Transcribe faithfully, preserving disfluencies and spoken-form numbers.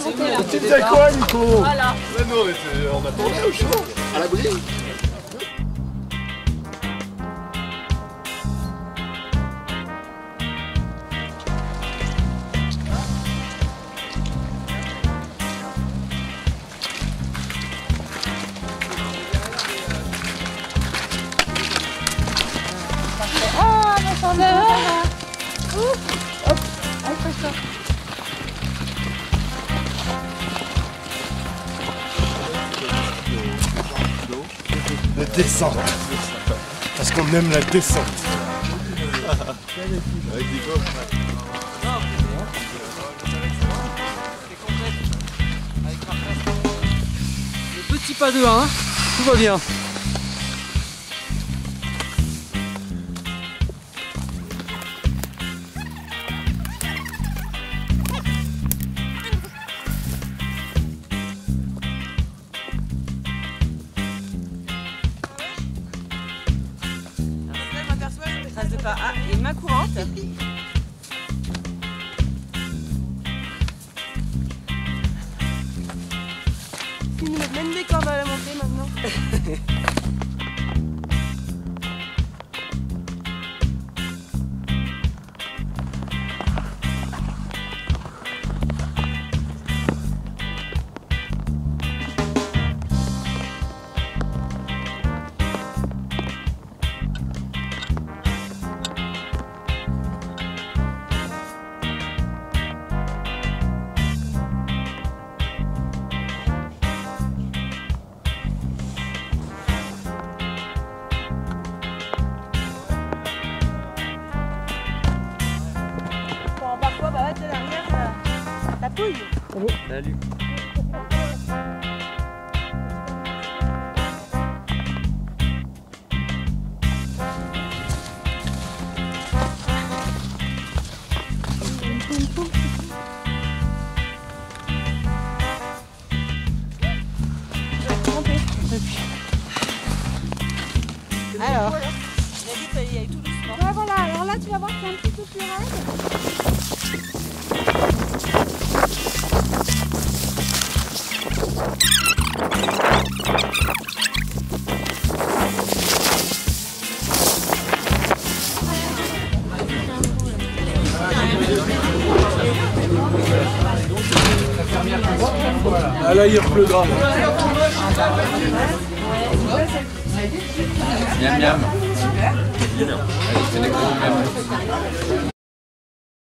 monter là. Tu faisais quoi, Nico? Voilà. Mais non, mais on attendait au chaud. À l'abri. Ah, mais ça va. Hop, accroche-toi. La descente. Parce qu'on aime la descente. Avec Nico. Le petit pas de un, tout va bien. Trace de pas. Ah, et une main courante. Il nous met même des cordes à la montée maintenant. Parfois, bah, de l'arrière, ça tapouille. Salut. Alors, il y a eu tout doucement. Ouais, voilà, alors là tu vas voir que c'est un petit peu plus raide. Ah là, il repleura. Miam miam. Allez, je fais des gros miam.